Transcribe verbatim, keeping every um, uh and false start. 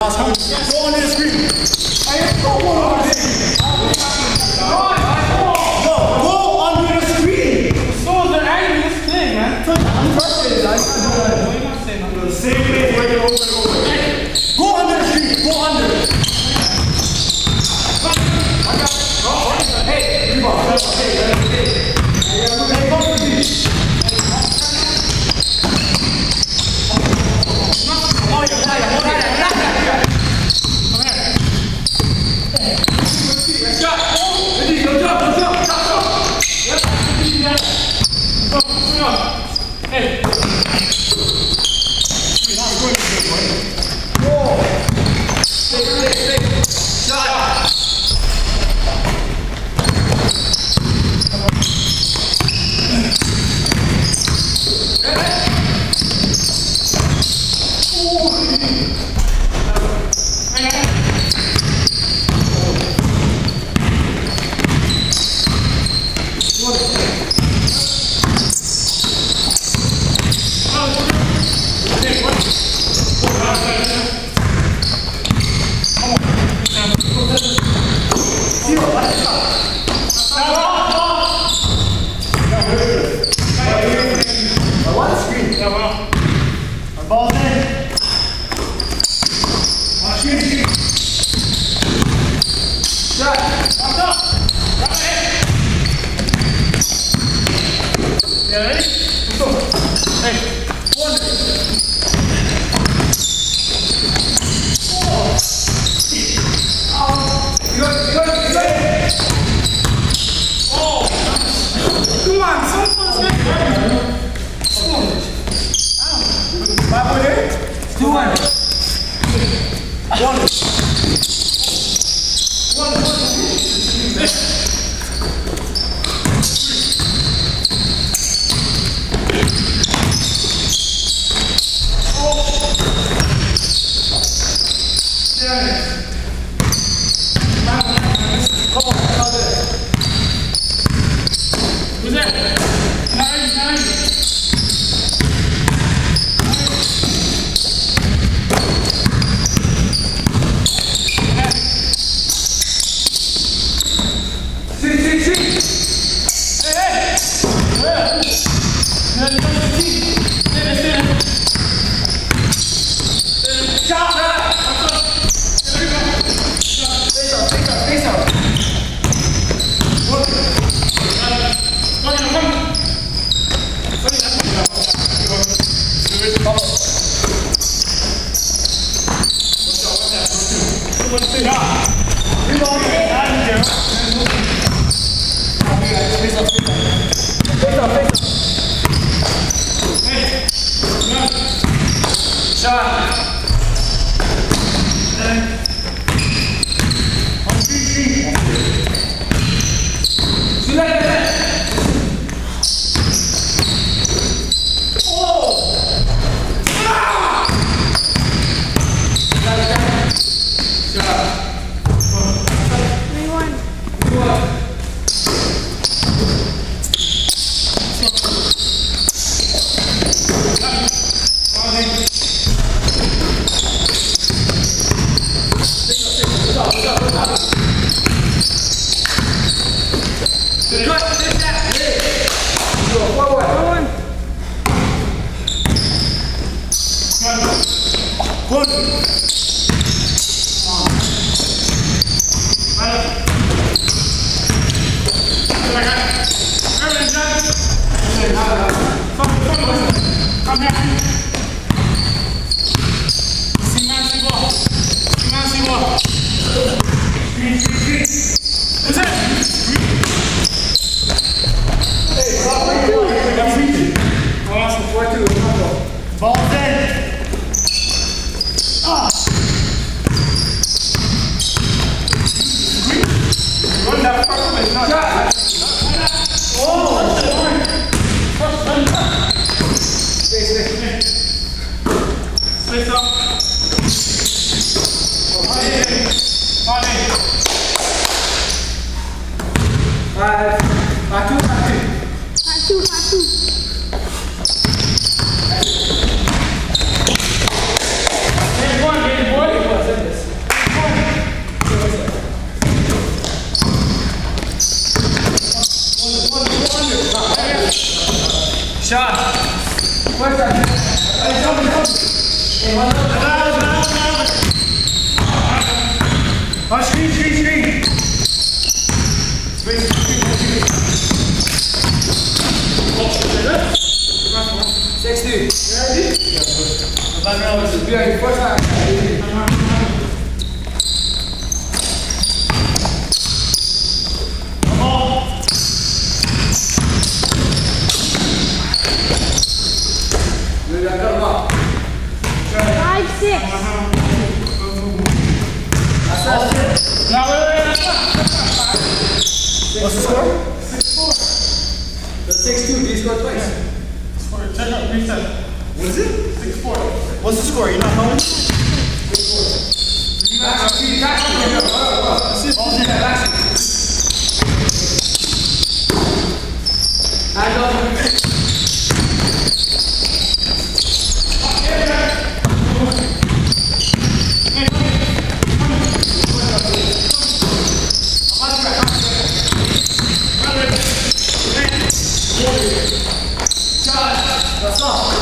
Go under the screen. Go under the screen. So the angle is playing, man. The same place where you're over and over. Go under the screen. Go under. Hey, rebound. Hey, hey, go to the Hey, boy, hey, boy. Where's that? Hey, jump, jump. Hey, one up. Down, down, down. Oh, screen, screen, screen. Screen, screen, screen. sixty. You ready? Yeah. Background is Be ready. First time. Come on. You got to cut him off. Five, six. That's it. Now, wait, wait, wait. What's the score? six four. That's six two. He scored twice. Check out, reset. What is it? six four. What's the score? You're not knowing? six four. You got to see that. Hands up. Shot. That's off.